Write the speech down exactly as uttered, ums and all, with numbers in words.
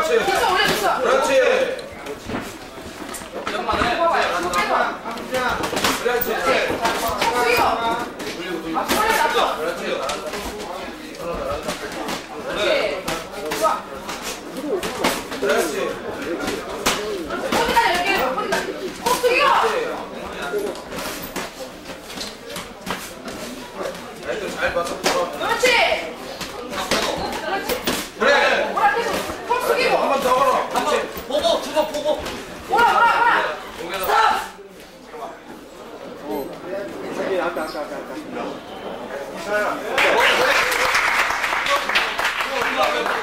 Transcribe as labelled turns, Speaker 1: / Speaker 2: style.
Speaker 1: 그렇지.
Speaker 2: 됐어, 올려줬어.
Speaker 1: 그렇지.
Speaker 2: 연만해. 봐봐.
Speaker 1: 그렇지.
Speaker 2: 숙이고. 앞으로 놔둬.
Speaker 1: 그렇지.
Speaker 2: 그렇지. 좋아.
Speaker 1: 그렇지.
Speaker 2: 거기다 이렇게 거기다. 콕 숙이고.
Speaker 1: 아이고 잘 봐서 풀어.
Speaker 2: 그렇지. 그렇지.
Speaker 1: 그래.
Speaker 2: 오라 계속 콕 숙이고.
Speaker 1: 한 번 더 걸어. 그렇지.
Speaker 3: 보고 두 번 보고.
Speaker 2: 오라 오라 오라. 스탑.
Speaker 4: 저기 아까 아까 아까 아까.
Speaker 1: 이사야.